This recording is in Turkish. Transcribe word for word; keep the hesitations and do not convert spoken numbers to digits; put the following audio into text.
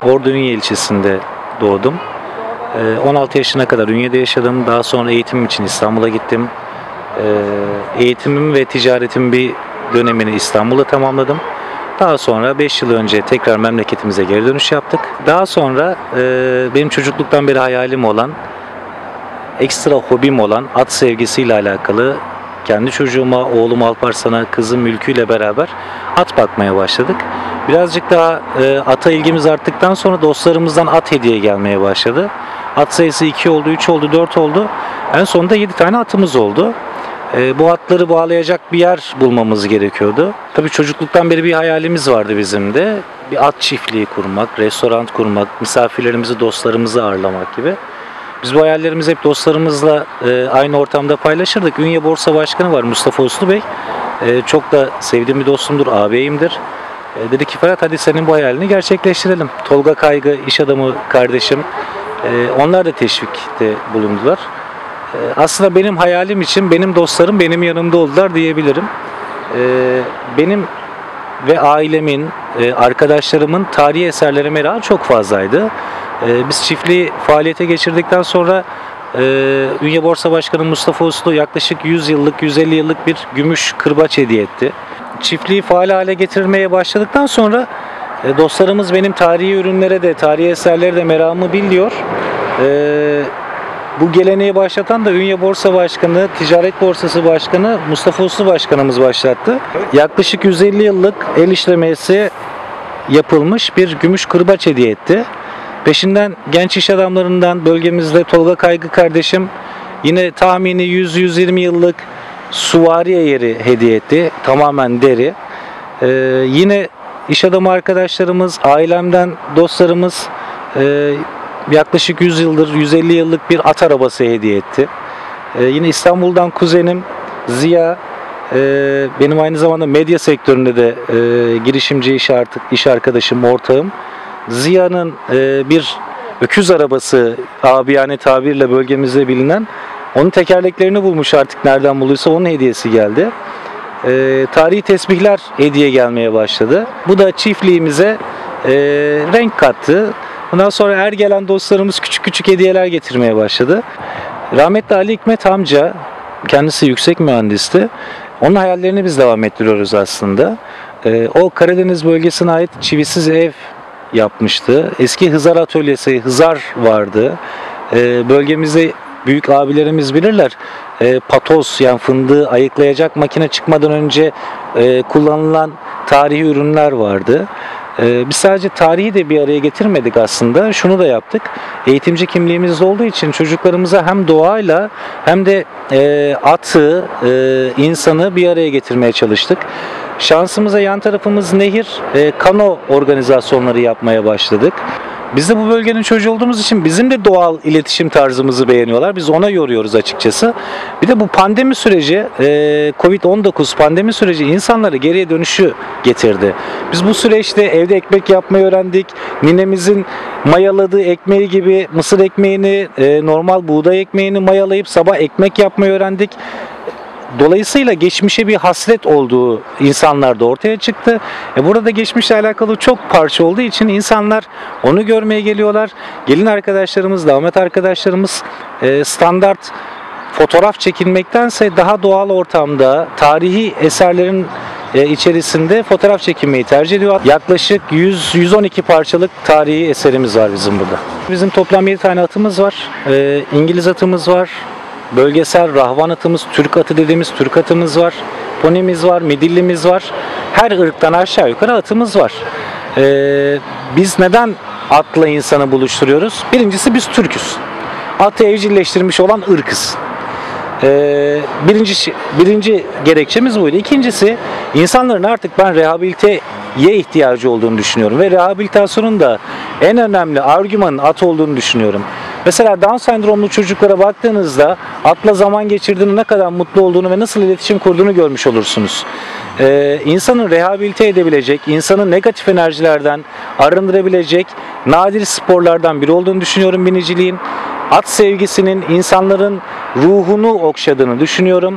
Ordu Ünye ilçesinde doğdum. on altı yaşına kadar Ünye'de yaşadım. Daha sonra eğitimim için İstanbul'a gittim. Eğitimim ve ticaretimin bir dönemini İstanbul'da tamamladım. Daha sonra beş yıl önce tekrar memleketimize geri dönüş yaptık. Daha sonra benim çocukluktan beri hayalim olan, ekstra hobim olan at sevgisiyle alakalı kendi çocuğuma, oğlum Alparslan'a, kızım Mülkü ile beraber at bakmaya başladık. Birazcık daha e, ata ilgimiz arttıktan sonra dostlarımızdan at hediye gelmeye başladı. At sayısı iki oldu, üç oldu, dört oldu. En sonunda yedi tane atımız oldu. E, bu atları bağlayacak bir yer bulmamız gerekiyordu. Tabii çocukluktan beri bir hayalimiz vardı bizim de. Bir at çiftliği kurmak, restoran kurmak, misafirlerimizi, dostlarımızı ağırlamak gibi. Biz bu hayallerimizi hep dostlarımızla e, aynı ortamda paylaşırdık. Ünye Borsa Başkanı var Mustafa Uslu Bey. E, çok da sevdiğim bir dostumdur, ağabeyimdir. E, dedi ki Ferhat hadi senin bu hayalini gerçekleştirelim. Tolga Kaygı, iş adamı kardeşim. E, onlar da teşvikte bulundular. E, aslında benim hayalim için benim dostlarım benim yanımda oldular diyebilirim. E, benim ve ailemin, e, arkadaşlarımın tarihi eserlere merakı çok fazlaydı. Biz çiftliği faaliyete geçirdikten sonra Ünye Borsa Başkanı Mustafa Uslu yaklaşık yüz yıllık, yüz elli yıllık bir gümüş kırbaç hediye etti. Çiftliği faal hale getirmeye başladıktan sonra dostlarımız benim tarihi ürünlere de, tarihi eserlere de merakımı biliyor. Bu geleneği başlatan da Ünye Borsa Başkanı, Ticaret Borsası Başkanı Mustafa Uslu Başkanımız başlattı. Yaklaşık yüz elli yıllık el işlemesi yapılmış bir gümüş kırbaç hediye etti. Peşinden genç iş adamlarından bölgemizde Tolga Kaygı kardeşim yine tahmini yüz yüz yirmi yıllık suvariye yeri hediye etti. Tamamen deri. Ee, yine iş adamı arkadaşlarımız, ailemden dostlarımız e, yaklaşık yüz yıldır, yüz elli yıllık bir at arabası hediye etti. Ee, yine İstanbul'dan kuzenim Ziya, e, benim aynı zamanda medya sektöründe de e, girişimci iş, artık, iş arkadaşım, ortağım. Ziya'nın e, bir öküz arabası, abiyane tabirle bölgemizde bilinen, onun tekerleklerini bulmuş artık nereden bulduysa, onun hediyesi geldi. E, tarihi tesbihler hediye gelmeye başladı. Bu da çiftliğimize e, renk kattı. Bundan sonra her gelen dostlarımız küçük küçük hediyeler getirmeye başladı. Rahmetli Ali Hikmet amca, kendisi yüksek mühendisti. Onun hayallerini biz devam ettiriyoruz aslında. E, o Karadeniz bölgesine ait çivisiz ev yapmıştı. Eski hızar atölyesi, hızar vardı. Ee, bölgemizde büyük abilerimiz bilirler. Ee, patos, yani fındığı ayıklayacak makine çıkmadan önce e, kullanılan tarihi ürünler vardı. Ee, biz sadece tarihi de bir araya getirmedik aslında. Şunu da yaptık. Eğitimci kimliğimiz olduğu için çocuklarımıza hem doğayla hem de e, atı, e, insanı bir araya getirmeye çalıştık. Şansımıza yan tarafımız nehir, e, kano organizasyonları yapmaya başladık. Biz de bu bölgenin çocuğu olduğumuz için bizim de doğal iletişim tarzımızı beğeniyorlar. Biz ona yoruyoruz açıkçası. Bir de bu pandemi süreci, e, kovid on dokuz pandemi süreci insanları geriye dönüşü getirdi. Biz bu süreçte evde ekmek yapmayı öğrendik. Ninemizin mayaladığı ekmeği gibi mısır ekmeğini, e, normal buğday ekmeğini mayalayıp sabah ekmek yapmayı öğrendik. Dolayısıyla geçmişe bir hasret olduğu insanlarda ortaya çıktı. E burada geçmişle alakalı çok parça olduğu için insanlar onu görmeye geliyorlar. Gelin arkadaşlarımız, damat arkadaşlarımız e, standart fotoğraf çekilmektense daha doğal ortamda tarihi eserlerin e, içerisinde fotoğraf çekilmeyi tercih ediyor. Yaklaşık yüz yüz on iki parçalık tarihi eserimiz var bizim burada. Bizim toplam yedi tane atımız var. E, İngiliz atımız var. Bölgesel rahvan atımız, Türk atı dediğimiz Türk atımız var. Ponimiz var, midillimiz var. Her ırktan aşağı yukarı atımız var. Ee, biz neden atla insanı buluşturuyoruz? Birincisi biz Türk'üz. Atı evcilleştirmiş olan ırkız. Ee, birinci, birinci gerekçemiz buydu. İkincisi, insanların artık ben rehabiliteye ihtiyacı olduğunu düşünüyorum. Ve rehabilitasyonun da en önemli argümanın at olduğunu düşünüyorum. Mesela Down sendromlu çocuklara baktığınızda atla zaman geçirdiğini, ne kadar mutlu olduğunu ve nasıl iletişim kurduğunu görmüş olursunuz. Ee, insanın rehabilite edebilecek, insanı negatif enerjilerden arındırabilecek nadir sporlardan biri olduğunu düşünüyorum biniciliğin. At sevgisinin insanların ruhunu okşadığını düşünüyorum.